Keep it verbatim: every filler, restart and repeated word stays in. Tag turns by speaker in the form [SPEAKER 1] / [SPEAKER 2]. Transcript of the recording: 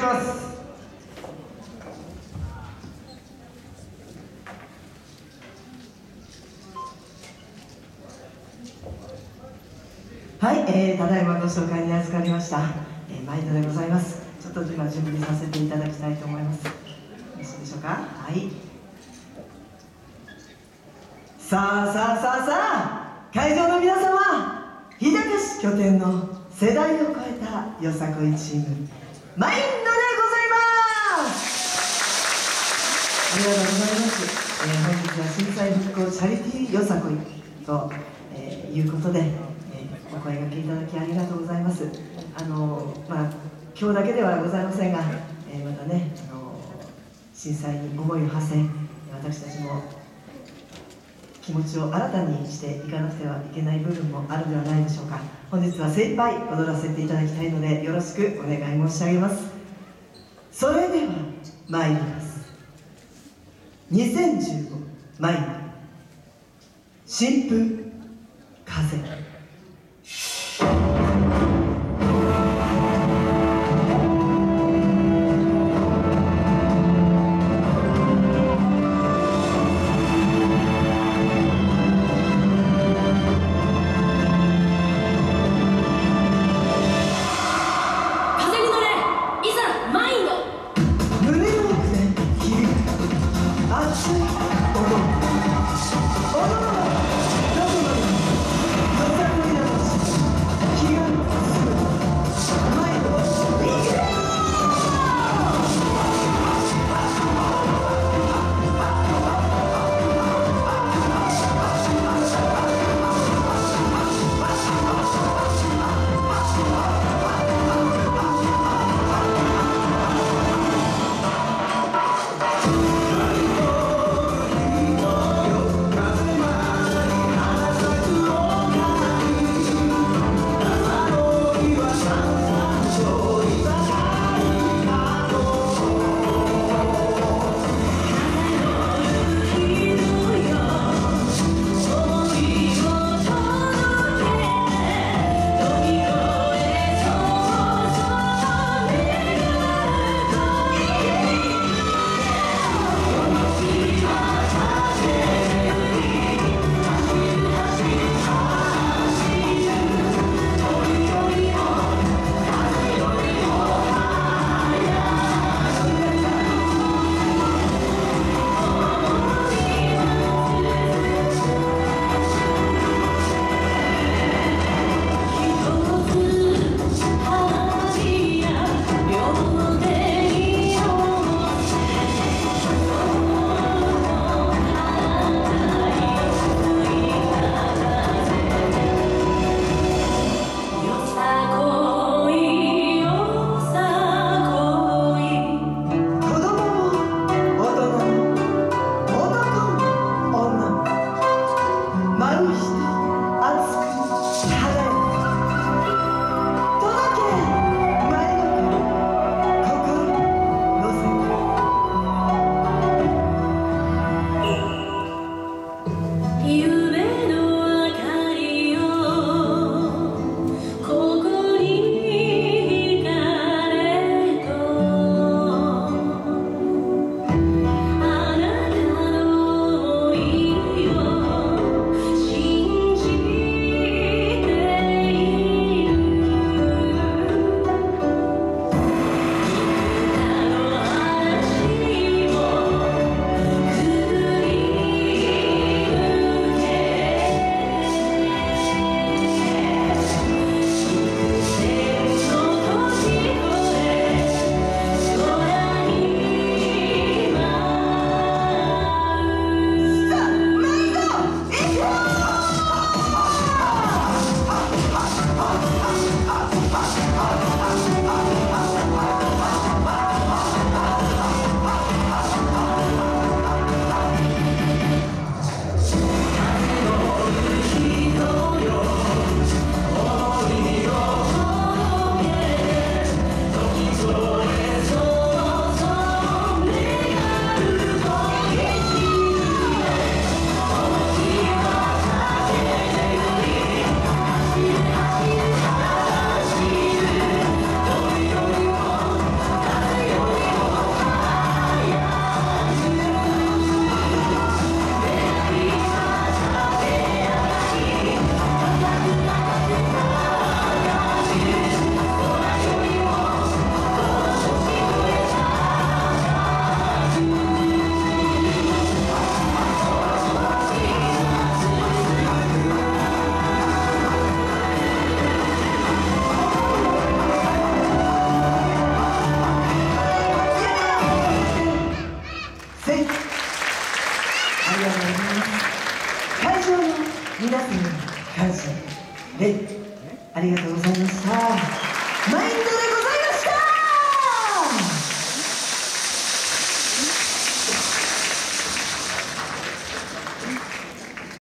[SPEAKER 1] ます。
[SPEAKER 2] はい、えー、ただいまご紹介に預かりました、えー、マイトでございます。ちょっと今準備させていただきたいと思います。よろしいでしょうか。はい。さあさあさあさあ、会場の皆様、日高市拠点の世代を超えたよさこいチーム、マインドでございます。ありがとうございます。えー、本日は震災復興チャリティーよさこいと、えー、いうことで、お声掛けいただきありがとうございます。あのまあ今日だけではございませんが、えー、またね、あの震災に思いを馳せ、私たちも気持ちを新たにしていかなくてはいけない部分もあるのではないでしょうか。本日は精一杯踊らせていただきたいので、よろしくお願い申し上げます。それでは参ります。にせんじゅうごマインド新風風。
[SPEAKER 1] 踊る踊る
[SPEAKER 2] 感謝でありがとうございました。マインドでございます。